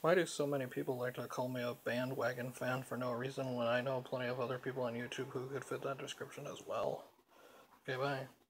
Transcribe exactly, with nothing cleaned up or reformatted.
Why do so many people like to call me a bandwagon fan for no reason when I know plenty of other people on YouTube who could fit that description as well? Okay, bye.